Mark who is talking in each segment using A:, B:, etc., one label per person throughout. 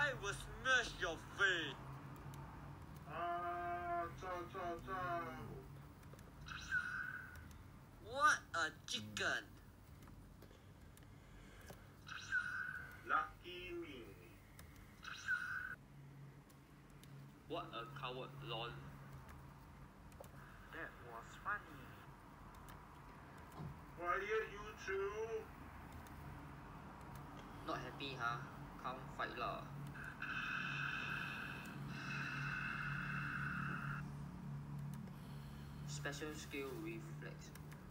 A: I will smash your face. What a chicken.
B: Lucky me.
C: What a coward, lol.
D: That was funny.
B: Quiet, you two.
C: Not happy, huh? Come fight lah. Special skill reflex.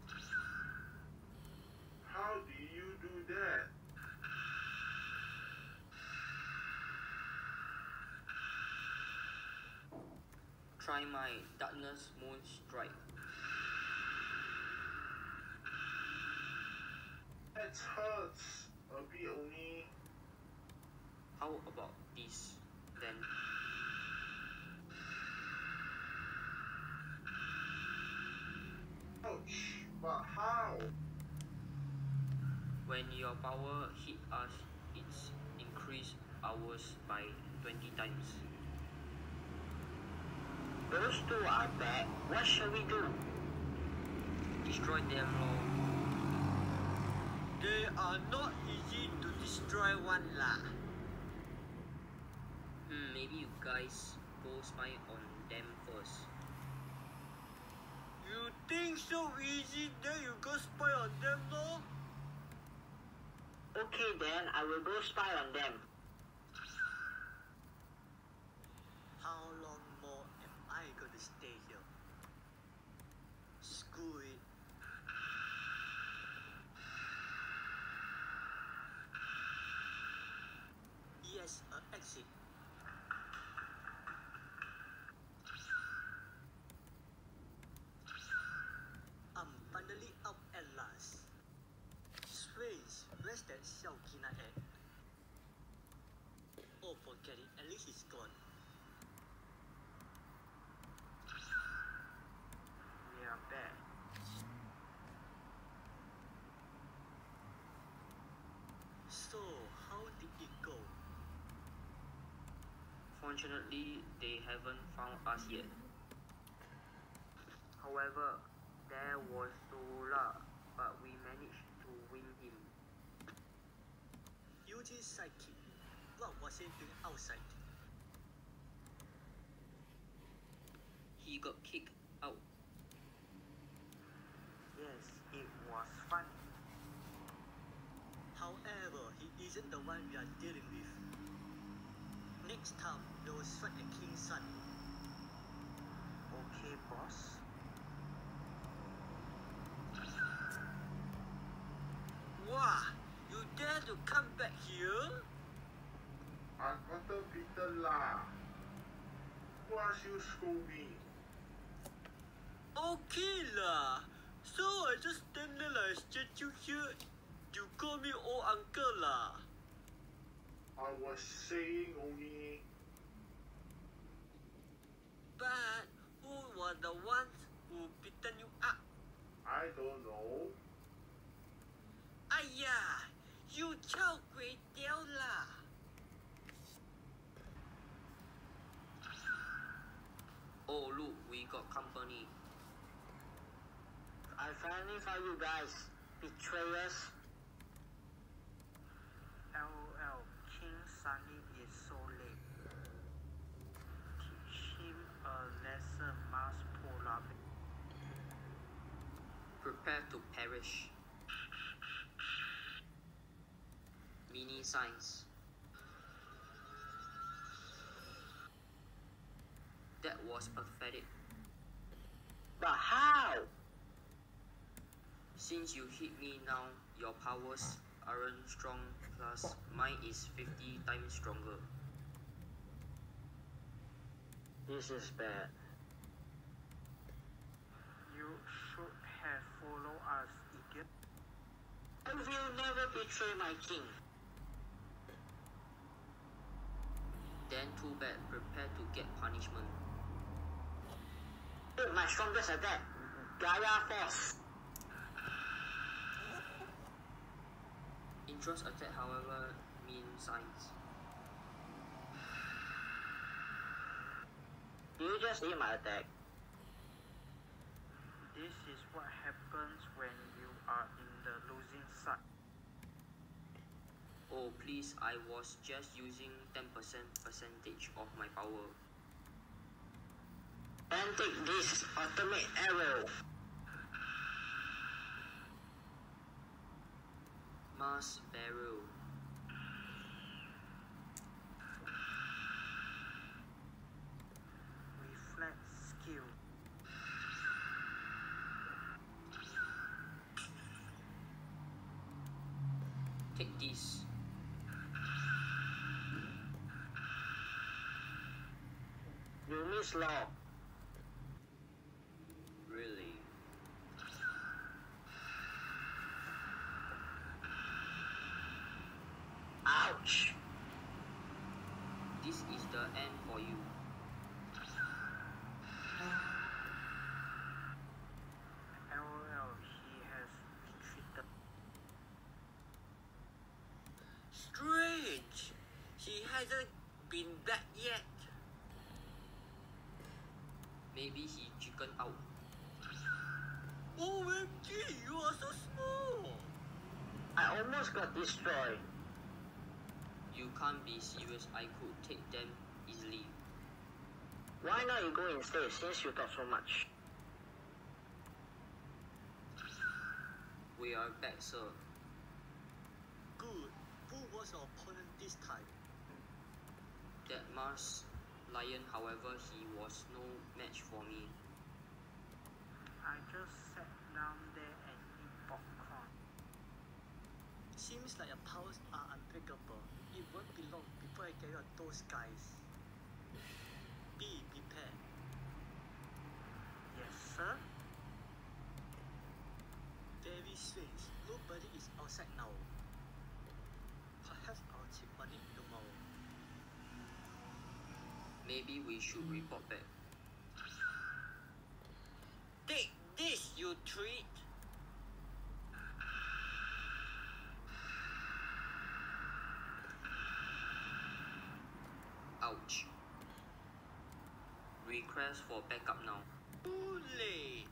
B: How do you do that?
C: Try my darkness moon strike.
B: It hurts a bit only.
C: How about this then?
B: Ouch, but how?
C: When your power hit us, it's increased ours by 20 times.
D: Those two are back. What shall we do?
C: Destroy them all.
A: They are not easy to destroy one lah.
C: Maybe you guys go spy on them first.
A: You think so easy then you go spy on them no?
D: Okay then, I will go spy on them.
A: How long more am I gonna stay here? Screw it. Yes, an exit. I'm finally out at last. Space, where's that Xiaokina at? Oh, forget it, at least he's gone.
D: We are back.
A: So, how did it go?
C: Fortunately, they haven't found us yet.
D: However, there was Sola, but we managed to win him.
A: Yuji's sidekick. What was he doing outside?
C: He got kicked out.
D: Yes, it was fun.
A: However, he isn't the one we are dealing with. Next time, we will strike at King's Son.
D: Okay, boss.
A: Wow! You dare to come back here?
B: I gotta beaten lah. Why you scold me?
A: Okay lah. So I just stand there like a statue here. You call me old uncle lah.
B: I was saying only.
A: But who were the ones who beaten you up?
B: I don't know.
A: Aiya! You 臭鬼雕啦!
C: Oh look, we got company.
D: I finally found you guys. Betrayers. LOL, King Sunny is so late. Teach him a lesson, Mars Polar Bear.
C: Prepare to perish. Mini signs. That was pathetic.
D: But how?
C: Since you hit me now, your powers aren't strong, plus mine is 50 times stronger.
D: This is bad. You should have followed us, idiot. I will never betray my king.
C: Then too bad, prepare to get punishment.
D: My strongest attack, Gaia Force.
C: Interest attack, however, mean signs.
D: Did you just see my attack? This is what happens when you are in the losing side.
C: Oh please, I was just using 10% percentage of my power.
D: And take this ultimate arrow.
C: Mars barrel.
D: Reflex skill.
C: Take this.
D: You miss law.
C: Really?
D: Ouch.
C: This is the end for you.
D: LOL, he has retreated.
A: Strange. He hasn't been back yet.
C: Maybe he chickened out.
A: OMG, you are so small.
D: I almost got destroyed.
C: You can't be serious, I could take them easily.
D: Why not you go instead since you talk so much?
C: We are back, sir.
A: Good. Who was your opponent this time?
C: That Mars lion, however, he was no match for me.
D: I just sat down there and eat popcorn.
A: Seems like your powers are unbreakable. It won't be long before I get out those guys. Be prepared.
D: Yes, sir?
A: Very strange. Nobody is outside now. Perhaps I'll check on it tomorrow.
C: Maybe we should report back.
A: Take this, you treat.
C: Ouch. Request for backup now.
A: Too late.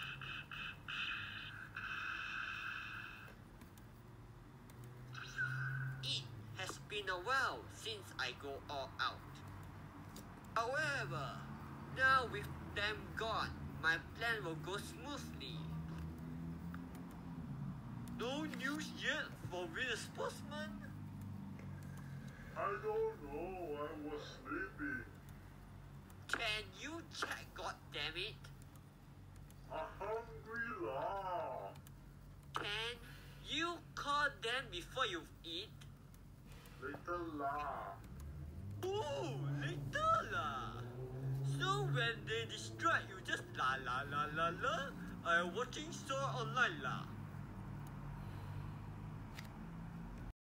A: It has been a while since I go all out. However, now with them gone, my plan will go smoothly. No news yet for real sportsman?
B: I don't know, I was sleeping.
A: Can you check, goddammit?
B: I'm hungry lah.
A: Can you call them before you eat?
B: Later lah.
A: Ooh, later lah. So when they distract you just la la la la la, I'm watching show online lah.